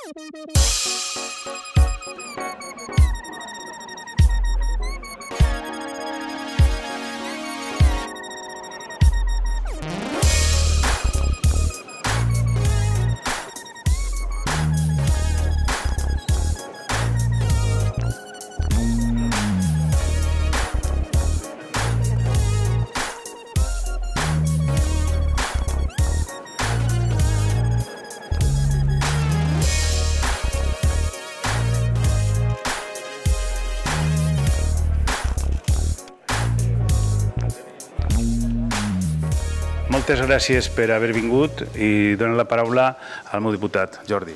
Moltes gràcies per haver vingut i dono la paraula al meu diputat, Jordi.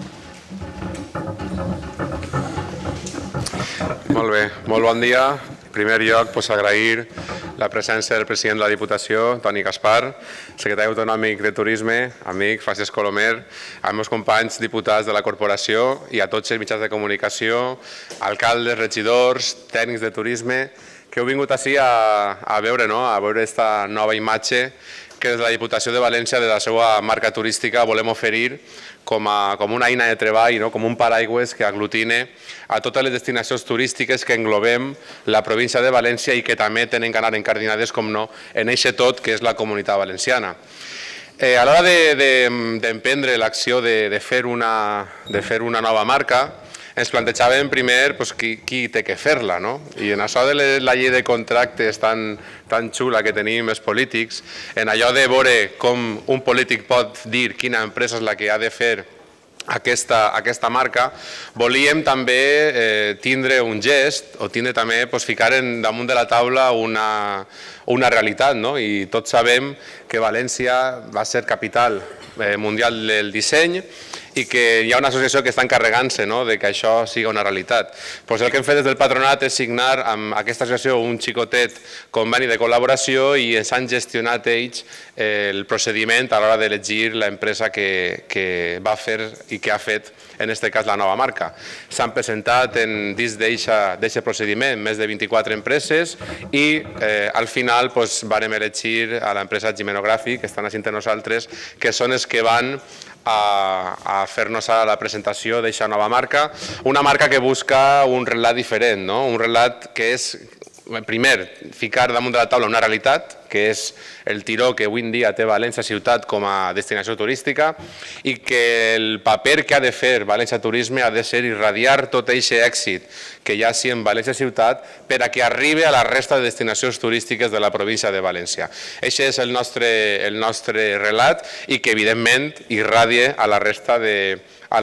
Molt bé, molt bon dia. En primer lloc, agrair la presència del president de la Diputació, Toni Gaspar, secretari autonòmic de Turisme, amic Francesc Colomer, als meus companys diputats de la corporació i a tots els mitjans de comunicació, alcaldes, regidors, tècnics de turisme, que heu vingut ací a veure aquesta nova imatge que des de la Diputació de València, de la seva marca turística, volem oferir com una eina de treball, com un paraigües que aglutine a totes les destinacions turístiques que englobem la província de València i que també tenen que anar encardinades, com no, en eixe tot que és la Comunitat Valenciana. A l'hora d'emprendre l'acció de fer una nova marca, ens plantejàvem primer qui té que fer-la, no? I en això de la llei de contractes tan xula que tenim els polítics, en allò de veure com un polític pot dir quina empresa és la que ha de fer aquesta marca, volíem també tindre un gest o tindre també ficar damunt de la taula una realitat, i tots sabem que València va ser capital mundial del disseny i que hi ha una associació que està encarregant-se que això sigui una realitat. El que hem fet des del patronat és signar amb aquesta associació un xicotet conveni de col·laboració i ens han gestionat ells el procediment a l'hora d'elegir l'empresa que va fer i que ha fet, en aquest cas, la nova marca. S'han presentat dins d'aquest procediment més de 24 empreses i al final vàrem elegir a l'empresa Gimenogràfic, que estan així entre nosaltres, que són els que van a fer-nos la presentació d'aquesta nova marca, una marca que busca un relat diferent, un relat que és, primer, ficar damunt de la taula una realitat, que és el tiró que avui en dia té València ciutat com a destinació turística i que el paper que ha de fer València Turisme ha de ser irradiar tot aquest èxit que hi ha en València ciutat per a que arribi a la resta de destinacions turístiques de la província de València. Aquest és el nostre relat i que evidentment irradia a la resta de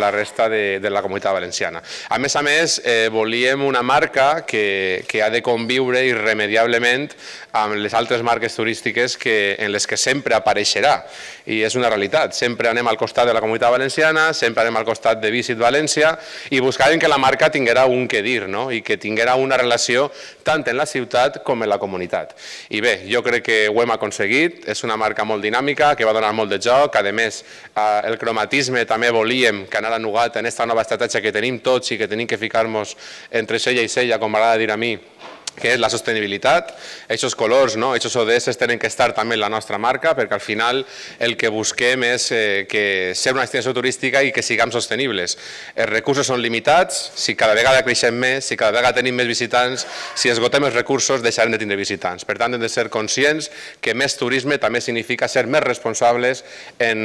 la Comunitat Valenciana. A més, volíem una marca que ha de conviure irremediablement amb les altres marques turístiques en les que sempre apareixerà. I és una realitat. Sempre anem al costat de la Comunitat Valenciana, sempre anem al costat de Visit València i buscàvem que la marca tinguera un que dir i que tinguera una relació tant en la ciutat com en la comunitat. I bé, jo crec que ho hem aconseguit. És una marca molt dinàmica, que va donar molt de joc. A més, el cromatisme també volíem que anara nugat en aquesta nova estratègia que tenim tots i que tenim que ficar-nos entre cella i cella, com m'agrada dir a mi, que és la sostenibilitat. Aquests colors, aquests ODS tenen que estar també en la nostra marca perquè al final el que busquem és ser una destinació turística i que siguem sostenibles. Els recursos són limitats, si cada vegada creixem més, si cada vegada tenim més visitants, si esgotem els recursos deixarem de tindre visitants. Per tant, hem de ser conscients que més turisme també significa ser més responsables en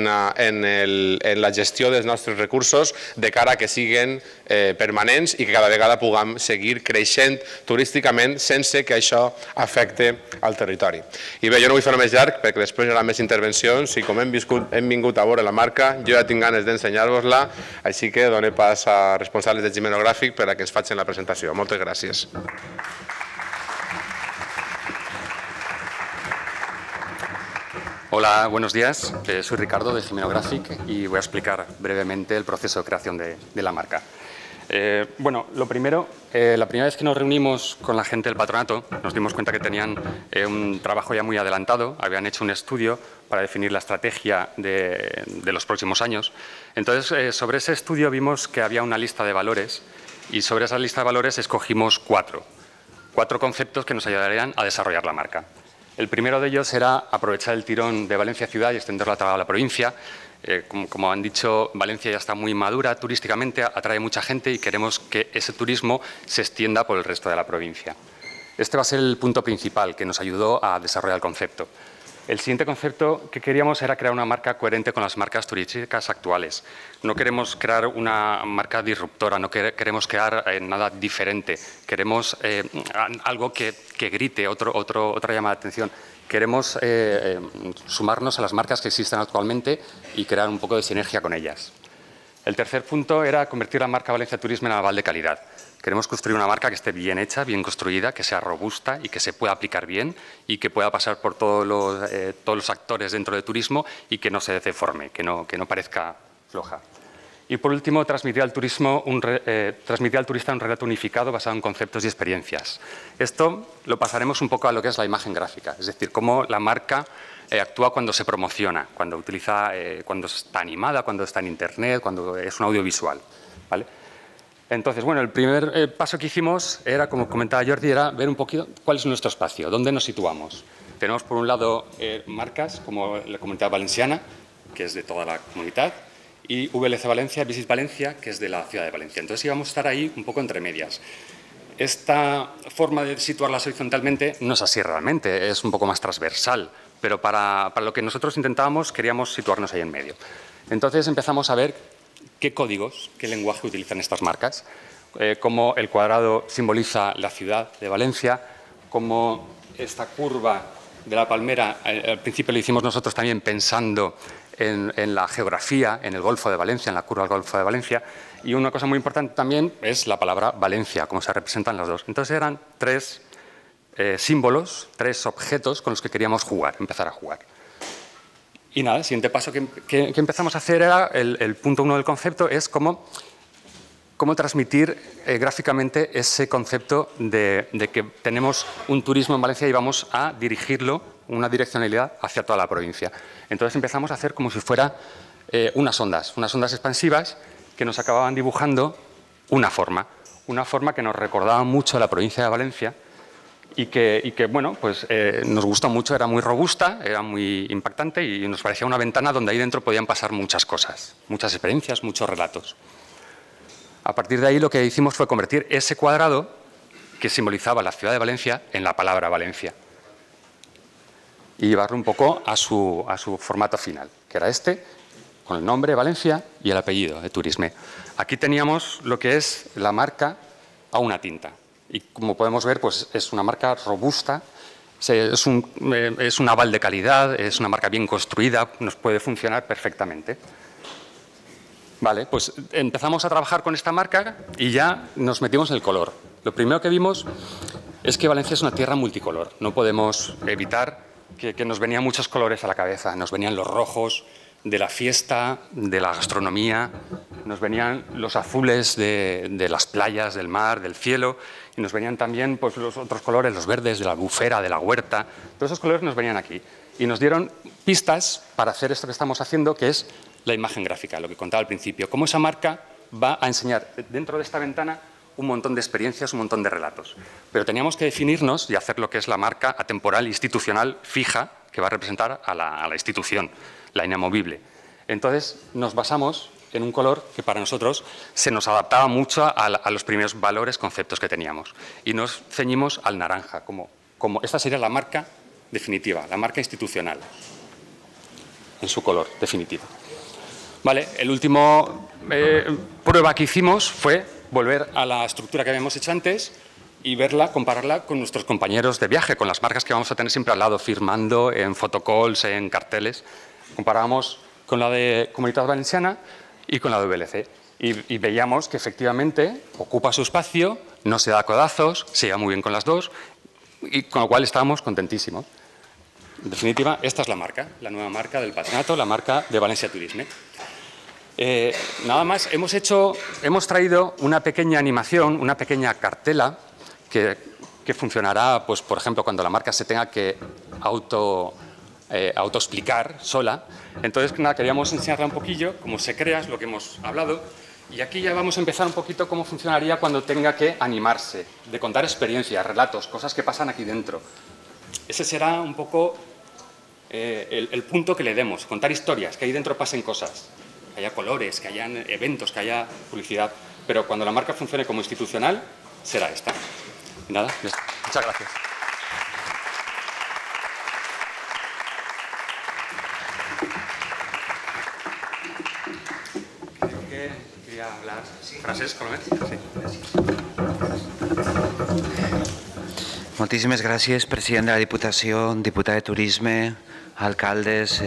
la gestió dels nostres recursos de cara a que siguin permanents i que cada vegada puguem seguir creixent turísticament sense que això afecte al territori. I bé, jo no vull fer-ho més llarg perquè després hi haurà més intervencions i com hem vingut a veure la marca, jo ja tinc ganes d'ensenyar-vos-la, així que dono pas a responsables de Gimenogràfic per a que ens facin la presentació. Moltes gràcies. Hola, buenos días. Soy Ricardo de Gimenogràfic y voy a explicar brevemente el proceso de creación de la marca. Bueno, la primera vez que nos reunimos con la gente del patronato nos dimos cuenta que tenían un trabajo ya muy adelantado, habían hecho un estudio para definir la estrategia de los próximos años. Entonces, sobre ese estudio vimos que había una lista de valores y sobre esa lista de valores escogimos cuatro conceptos que nos ayudarían a desarrollar la marca. El primero de ellos era aprovechar el tirón de Valencia ciudad y extenderlo a toda la provincia. Como han dicho, Valencia ya está muy madura turísticamente, atrae mucha gente y queremos que ese turismo se extienda por el resto de la provincia. Este va a ser el punto principal que nos ayudó a desarrollar el concepto. El siguiente concepto que queríamos era crear una marca coherente con las marcas turísticas actuales. No queremos crear una marca disruptora, no queremos crear nada diferente. Queremos algo que grite, otra llamada de atención. Queremos sumarnos a las marcas que existen actualmente y crear un poco de sinergia con ellas. El tercer punto era convertir la marca Valencia Turisme en aval de calidad. Queremos construir una marca que esté bien hecha, bien construida, que sea robusta y que se pueda aplicar bien y que pueda pasar por todos los actores dentro del turismo y que no se deforme, que no parezca floja. Y por último, transmitir al turista un relato unificado basado en conceptos y experiencias. Esto lo pasaremos un poco a lo que es la imagen gráfica, es decir, cómo la marca actúa cuando se promociona, cuando está animada, cuando está en Internet, cuando es un audiovisual, ¿vale? Entonces, bueno, el primer paso que hicimos era, como comentaba Jordi, era ver un poquito cuál es nuestro espacio, dónde nos situamos. Tenemos, por un lado, marcas como la Comunidad Valenciana, que es de toda la comunidad, y VLC Valencia, Visit Valencia, que es de la ciudad de Valencia. Entonces íbamos a estar ahí un poco entre medias. Esta forma de situarlas horizontalmente no es así realmente, es un poco más transversal, pero para lo que nosotros intentábamos queríamos situarnos ahí en medio. Entonces empezamos a ver qué códigos, qué lenguaje utilizan estas marcas, cómo el cuadrado simboliza la ciudad de Valencia, cómo esta curva de la palmera, al principio lo hicimos nosotros también pensando en la geografía, en el Golfo de Valencia, en la curva del Golfo de Valencia, y una cosa muy importante también es la palabra Valencia, cómo se representan las dos. Entonces eran tres símbolos, tres objetos con los que queríamos empezar a jugar. Y nada, el siguiente paso que empezamos a hacer era, el punto 1 del concepto, es cómo transmitir gráficamente ese concepto de que tenemos un turismo en Valencia y vamos a dirigirlo, una direccionalidad hacia toda la provincia. Entonces empezamos a hacer como si fuera unas ondas expansivas que nos acababan dibujando una forma que nos recordaba mucho a la provincia de Valencia y que bueno, pues nos gustó mucho, era muy robusta, era muy impactante y nos parecía una ventana donde ahí dentro podían pasar muchas cosas, muchas experiencias, muchos relatos. A partir de ahí lo que hicimos fue convertir ese cuadrado que simbolizaba la ciudad de Valencia en la palabra Valencia y llevarlo un poco a su formato final, que era este, con el nombre Valencia y el apellido de Turisme. Aquí teníamos lo que es la marca a una tinta. Y como podemos ver, pues es una marca robusta, es un aval de calidad, es una marca bien construida, nos puede funcionar perfectamente. Vale, pues empezamos a trabajar con esta marca y ya nos metimos en el color. Lo primero que vimos es que Valencia es una tierra multicolor. No podemos evitar que nos venían muchos colores a la cabeza. Nos venían los rojos de la fiesta, de la gastronomía, nos venían los azules de las playas, del mar, del cielo, y nos venían también pues, los otros colores, los verdes de la albufera, de la huerta. Todos esos colores nos venían aquí y nos dieron pistas para hacer esto que estamos haciendo, que es la imagen gráfica, lo que contaba al principio. Cómo esa marca va a enseñar dentro de esta ventana un montón de experiencias, un montón de relatos. Pero teníamos que definirnos y hacer lo que es la marca atemporal institucional fija que va a representar a la institución, la inamovible. Entonces nos basamos en un color que para nosotros se nos adaptaba mucho a los primeros valores, conceptos que teníamos. Y nos ceñimos al naranja, como esta sería la marca definitiva, la marca institucional, en su color definitivo. Vale, el último prueba que hicimos fue volver a la estructura que habíamos hecho antes y verla, compararla con nuestros compañeros de viaje, con las marcas que vamos a tener siempre al lado, firmando en photocalls, en carteles. Comparábamos con la de Comunidad Valenciana y con la de VLC. Y veíamos que efectivamente ocupa su espacio, no se da codazos, se lleva muy bien con las dos, y con lo cual estábamos contentísimos. En definitiva, esta es la marca, la nueva marca del patronato, la marca de Valencia Turisme. Nada más, hemos traído una pequeña animación, una pequeña cartela que funcionará, pues, por ejemplo, cuando la marca se tenga que autoexplicar sola. Entonces, nada, queríamos enseñarla un poquillo, cómo se crea, es lo que hemos hablado. Y aquí ya vamos a empezar un poquito cómo funcionaría cuando tenga que animarse, de contar experiencias, relatos, cosas que pasan aquí dentro. Ese será un poco el punto que le demos, contar historias, que ahí dentro pasen cosas, que haya colores, que haya eventos, que haya publicidad, pero cuando la marca funcione como institucional, será esta. Y nada, muchas gracias. Creo que quería hablar frases, Colomer. Sí. Moltíssimes gràcies, president de la Diputació, diputat de Turisme, alcaldes,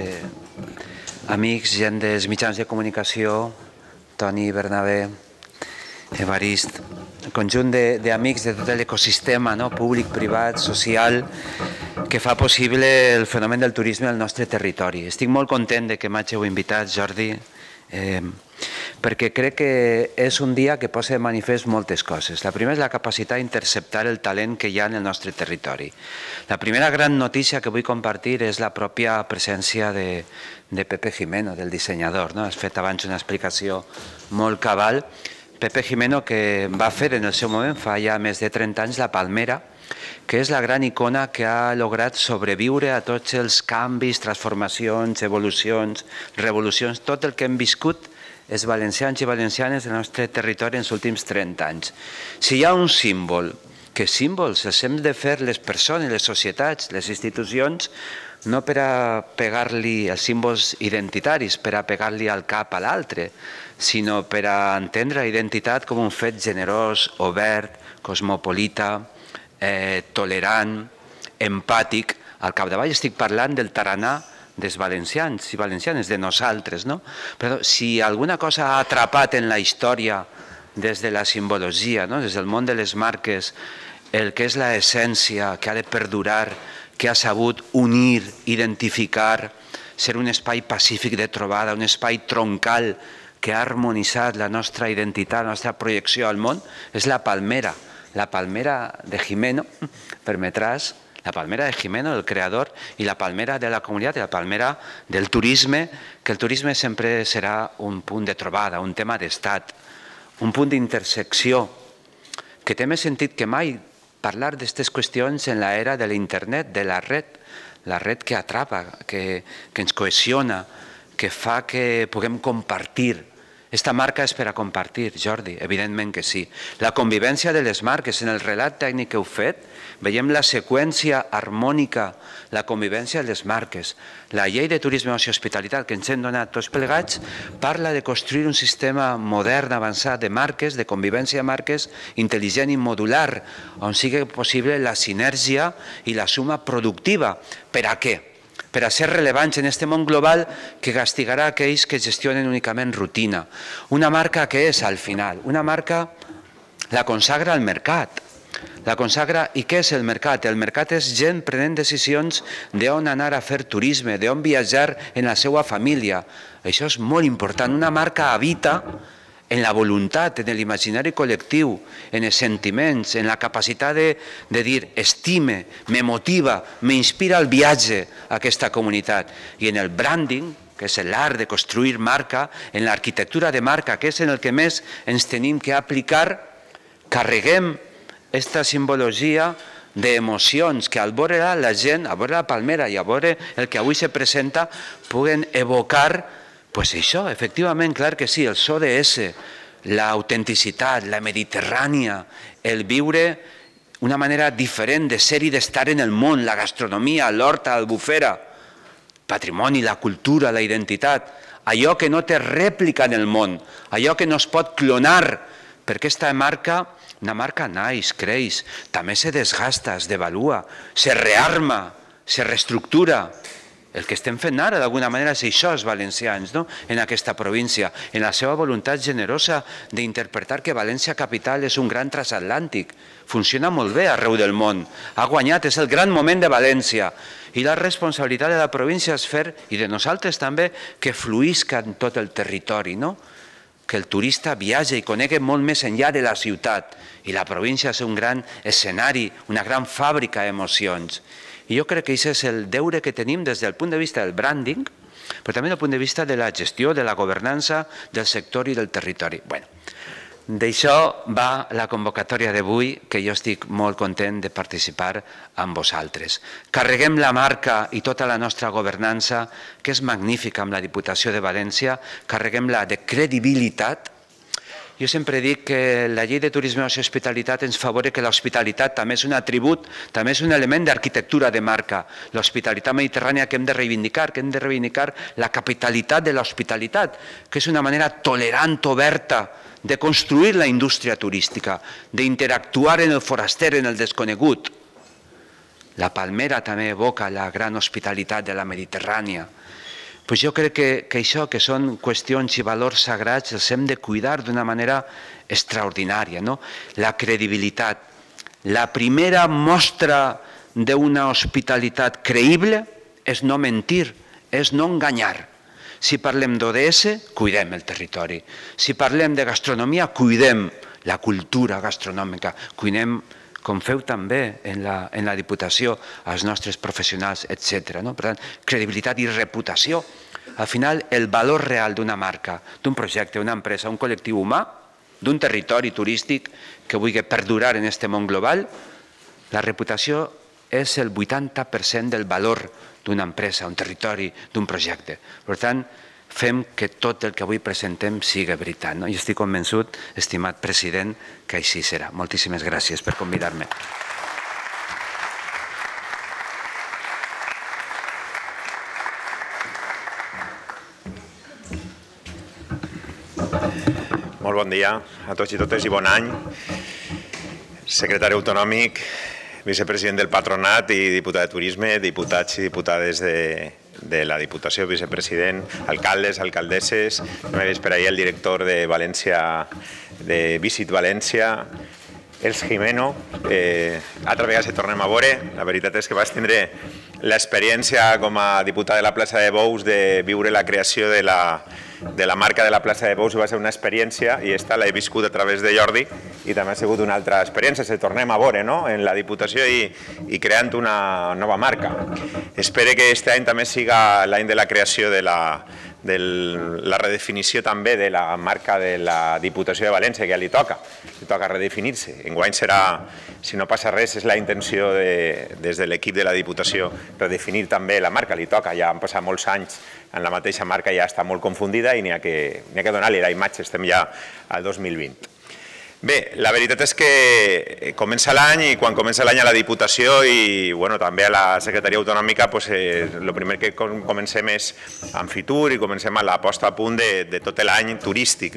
amics, gent dels mitjans de comunicació, Toni, Bernabé, Evarist, el conjunt d'amics de tot l'ecosistema públic, privat, social, que fa possible el fenomen del turisme al nostre territori. Estic molt content que m'hàgiu invitat, Jordi, perquè crec que és un dia que posa de manifest moltes coses. La primera és la capacitat d'interceptar el talent que hi ha en el nostre territori. La primera gran notícia que vull compartir és la pròpia presència de Pepe Gimeno, del dissenyador. Has fet abans una explicació molt cabal. Pepe Gimeno, que va fer en el seu moment, fa ja més de 30 anys, la Palmera, que és la gran icona que ha lograt sobreviure a tots els canvis, transformacions, evolucions, revolucions, tot el que hem viscut els valencians i valencianes del nostre territori en els últims 30 anys. Si hi ha un símbol, que símbols els hem de fer les persones, les societats, les institucions, no per a pegar-li els símbols identitaris, per a pegar-li al cap a l'altre, sinó per a entendre la identitat com un fet generós, obert, cosmopolita, tolerant, empàtic. Al capdavall estic parlant del tarannà dels valencians i valencianes, de nosaltres. Però si alguna cosa ha atrapat en la història des de la simbologia, des del món de les marques, el que és l'essència que ha de perdurar, que ha sabut unir, identificar, ser un espai pacífic de trobada, un espai troncal que ha harmonitzat la nostra identitat, la nostra projecció al món, és la Palmera. La Palmera de Gimeno, permetràs, la Palmera de Gimeno, el creador, i la Palmera de la comunitat, i la Palmera del turisme, que el turisme sempre serà un punt de trobada, un tema d'estat, un punt d'intersecció, que té més sentit que mai parlar d'aquestes qüestions en l'era de l'internet, de la red que atrapa, que ens cohesiona, que fa que puguem compartir. Esta marca és per a compartir, Jordi, evidentment que sí. La convivència de les marques, en el relat tècnic que heu fet, veiem la seqüència harmònica, la convivència de les marques. La llei de turisme, oci i hospitalitat que ens hem donat tots plegats parla de construir un sistema modern, avançat de marques, de convivència de marques, intel·ligent i modular, on sigui possible la sinergia i la suma productiva. Per a què? Per a ser rellevants en aquest món global que castigarà aquells que gestionen únicament rutina. Una marca que és, al final, una marca la consagra el mercat. La consagra, i què és el mercat? El mercat és gent prenent decisions d'on anar a fer turisme, d'on viatjar en la seva família. Això és molt important. Una marca habita en la voluntat, en l'imaginari col·lectiu, en els sentiments, en la capacitat de dir estime, me motiva, m'inspira el viatge a aquesta comunitat. I en el branding, que és l'art de construir marca, en l'arquitectura de marca, que és en el que més ens tenim que aplicar, carreguem aquesta simbologia d'emocions que al veure la gent, a veure la Palmera i a veure el que avui se presenta, puguen evocar pues això, efectivament, clar que sí, els ODS, l'autenticitat, la mediterrània, el viure una manera diferent de ser i d'estar en el món, la gastronomia, l'horta, l'albufera, patrimoni, la cultura, la identitat, allò que no té rèplica en el món, allò que no es pot clonar, perquè aquesta marca, una marca naix, creix, també se desgasta, es devalua, se rearma, se reestructura. El que estem fent ara, d'alguna manera, és això, els valencians, en aquesta província, en la seva voluntat generosa d'interpretar que València capital és un gran transatlàntic. Funciona molt bé arreu del món. Ha guanyat, és el gran moment de València. I la responsabilitat de la província és fer, i de nosaltres també, que fluïsca en tot el territori, que el turista viatge i conegui molt més enllà de la ciutat. I la província és un gran escenari, una gran fàbrica d'emocions. I jo crec que aquest és el deure que tenim des del punt de vista del branding, però també del punt de vista de la gestió, de la governança, del sector i del territori. D'això va la convocatòria d'avui, que jo estic molt content de participar amb vosaltres. Carreguem la marca i tota la nostra governança, que és magnífica amb la Diputació de València, carreguem-la de credibilitat. Jo sempre dic que la llei de turisme, oci i hospitalitat ens favoreix que l'hospitalitat també és un atribut, també és un element d'arquitectura de marca. L'hospitalitat mediterrània que hem de reivindicar la capitalitat de l'hospitalitat, que és una manera tolerant, oberta, de construir la indústria turística, d'interactuar en el foraster, en el desconegut. La Palmera també evoca la gran hospitalitat de la Mediterrània. Pues jo crec que això, que són qüestions i valors sagrats, els hem de cuidar d'una manera extraordinària. La credibilitat. La primera mostra d'una hospitalitat creïble és no mentir, és no enganyar. Si parlem d'ODS, cuidem el territori. Si parlem de gastronomia, cuidem la cultura gastronòmica. Cuidem, com feu també en la Diputació, els nostres professionals, etc. Per tant, credibilitat i reputació. Al final, el valor real d'una marca, d'un projecte, d'una empresa, un col·lectiu humà, d'un territori turístic que vulgui perdurar en aquest món global, la reputació és el 80% del valor d'una empresa, un territori, d'un projecte. Per tant, fem que tot el que avui presentem sigui veritat. Jo estic convençut, estimat president, que així serà. Moltíssimes gràcies per convidar-me. Molt bon dia a tots i totes i bon any. Secretari autonòmic, vicepresident del Patronat i diputat de Turisme, diputats i diputades de la Diputació, vicepresident, alcaldes, alcaldesses, no m'he vist per ahir el director de València, de Visit València, Els Jimeno, altra vegada se tornem a veure. La veritat és que vaig tindre l'experiència com a diputat de la plaça de Bous de viure la creació de la marca de la plaça de Bous i va ser una experiència i esta l'he viscut a través de Jordi i també ha sigut una altra experiència. Se tornem a veure en la Diputació i creant una nova marca. Espero que aquest any també siga l'any de la creació de la redefinició també de la marca de la Diputació de València, que ja li toca redefinir-se. Enguany serà, si no passa res, és la intenció des de l'equip de la Diputació redefinir també la marca, li toca, ja han passat molts anys en la mateixa marca, ja està molt confundida i n'hi ha que donar-li la imatge, estem ja al 2020. Bé, la veritat és que comença l'any i quan comença l'any a la Diputació i també a la Secretaria Autonòmica el primer que comencem és amb Fitur i comencem a la posta a punt de tot l'any turístic,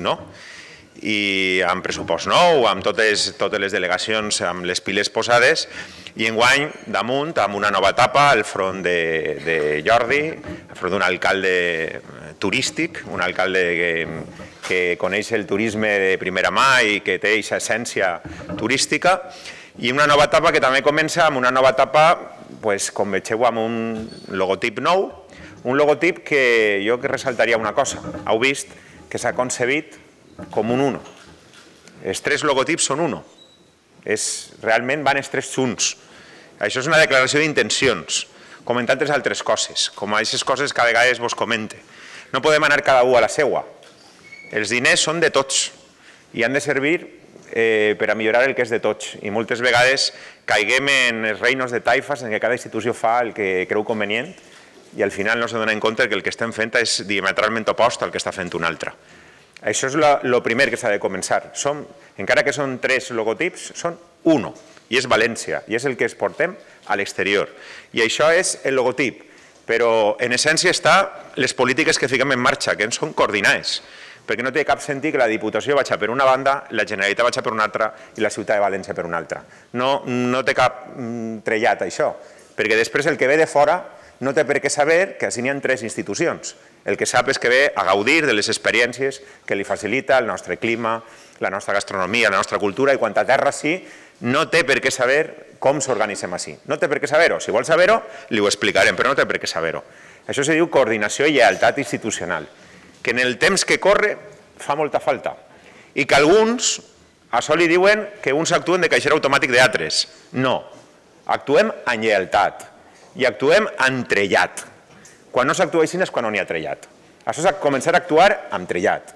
i amb pressupost nou, amb totes les delegacions, amb les piles posades i enguany damunt amb una nova etapa al front de Jordi, al front d'un alcalde turístic, un alcalde que coneix el turisme de primera mà i que té aquesta essència turística i una nova etapa que també comença amb una nova etapa, com vegeu, amb un logotip nou, un logotip que jo ressaltaria una cosa, heu vist que s'ha concebit com un uno. Els tres logotips són uno. Realment van els tres junts. Això és una declaració d'intencions, com en tantes altres coses, com aquestes coses que a vegades vos comente. No podem anar cada un a la seua. Els diners són de tots i han de servir per a millorar el que és de tots. I moltes vegades caiguem en els reinos de taifes en què cada institució fa el que creu convenient i al final no se dona en compte que el que estem fent és diametralment opost al que està fent un altre. Això és el primer que s'ha de començar. Encara que són tres logotips, són uno, i és València, i és el que exportem a l'exterior. I això és el logotip, però en essència està les polítiques que fiquem en marxa, que són coordinades, perquè no té cap sentit que la Diputació vagi per una banda, la Generalitat vagi per una altra i la Ciutat de València per una altra. No té cap trellat això, perquè després el que ve de fora no té per què saber que així n'hi ha tres institucions. El que sap és que ve a gaudir de les experiències que li facilita el nostre clima, la nostra gastronomia, la nostra cultura, i quan a terra sí, no té per què saber com s'organitzem així. No té per què saber-ho. Si vol saber-ho, li ho explicarem, però no té per què saber-ho. Això se diu coordinació i lleialtat institucional, que en el temps que corre fa molta falta. I que alguns a això li diuen que uns actuen de caixer automàtic d'altres. No, actuem en lleialtat i actuem en trellat. Quan no s'actua així és quan no n'hi ha trellat. Això és començar a actuar amb trellat.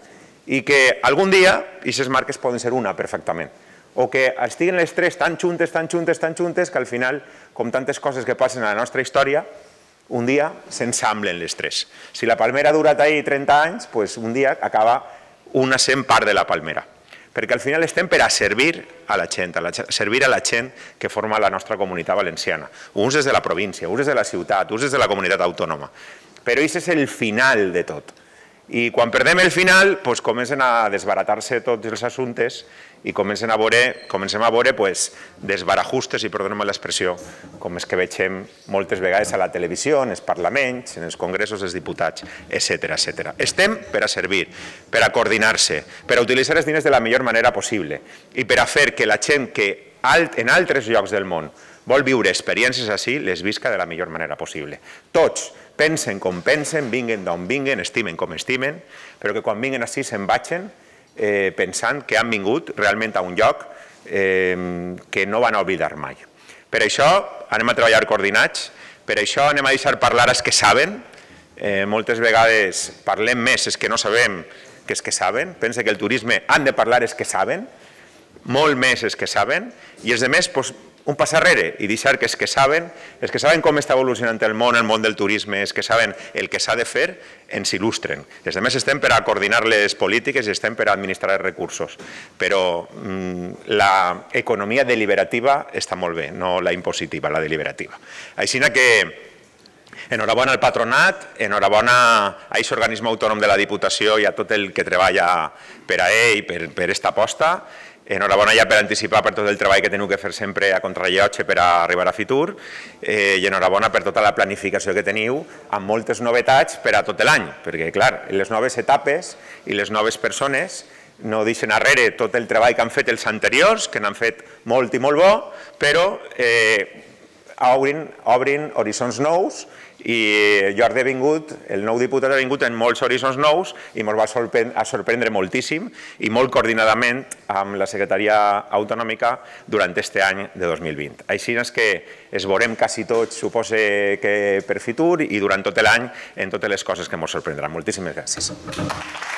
i que algun dia aquestes marques poden ser una perfectament. O que estiguen les tres tan juntes, que al final, com tantes coses que passen a la nostra història, un dia s'ensamblen les tres. Si la palmera ha durat ahí 30 anys, un dia acaba una sent part de la palmera. Perquè al final estem per a servir a la gent, que forma la nostra comunitat valenciana. Uns des de la província, uns des de la ciutat, uns des de la comunitat autònoma. Però aquest és el final de tot. I quan perdem el final, comencen a desbaratar-se tots els assumptes i comencem a veure desbarajustes, i perdoneu-me l'expressió, com és que veiem moltes vegades a la televisió, en els parlaments, en els congressos dels diputats, etc. Estem per a servir, per a coordinar-se, per a utilitzar els diners de la millor manera possible i per a fer que la gent que en altres llocs del món vol viure experiències així, les visca de la millor manera possible. Tots pensen com pensen, vinguen d'on vinguen, estimen com estimen, però que quan vinguen així se'n vagin pensant que han vingut realment a un lloc que no van oblidar mai. Per això anem a treballar coordinats, per això anem a deixar parlar els que saben. Moltes vegades parlem més els que no sabem que els que saben. Pensa que el turisme han de parlar els que saben, molt més els que saben, i els altres un pas arrere i deixar que els que saben com està evolucionant el món del turisme, els que saben el que s'ha de fer, ens il·lustren. Els altres estem per a coordinar les polítiques i estem per a administrar els recursos, però l'economia deliberativa està molt bé, no la impositiva, la deliberativa. Així que enhorabona al patronat, enhorabona a aquest organisme autònom de la Diputació i a tot el que treballa per a ell, per aquesta aposta. Enhorabona ja per anticipar per tot el treball que teniu que fer sempre a contrarrellotge per a arribar a Fitur i enhorabona per tota la planificació que teniu amb moltes novetats per a tot l'any, perquè clar, les noves etapes i les noves persones no deixen arrere tot el treball que han fet els anteriors, que n'han fet molt i molt bo, però obrin horitzons nous i Jordi ha vingut, el nou diputat ha vingut en molts horitzons nous i ens va sorprendre moltíssim i molt coordinadament amb la secretaria autonòmica durant aquest any de 2020. Així és que es veurem quasi tots, supose que per Fitur i durant tot l'any en totes les coses que ens sorprendran. Moltíssimes gràcies.